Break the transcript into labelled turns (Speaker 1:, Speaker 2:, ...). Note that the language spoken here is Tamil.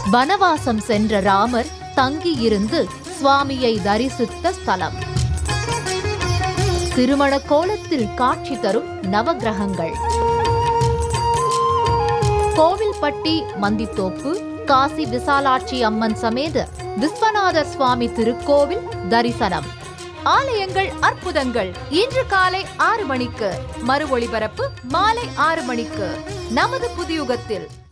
Speaker 1: வனவாசம் சென்ற ராமர் தங்கியிருந்து சுவாமியை தரிசித்த ஸ்தலம். திருமண கோலத்தில் காட்சி தரும் நவகிரகங்கள். கோவில்பட்டி மந்தித்தோப்பு காசி விசாலாட்சி அம்மன் சமேத விஸ்வநாதர் சுவாமி திருக்கோவில் தரிசனம். ஆலயங்கள் அற்புதங்கள் இன்று காலை 6 மணிக்கு, மறு ஒளிபரப்பு மாலை 6 மணிக்கு நமது புதியுகத்தில்.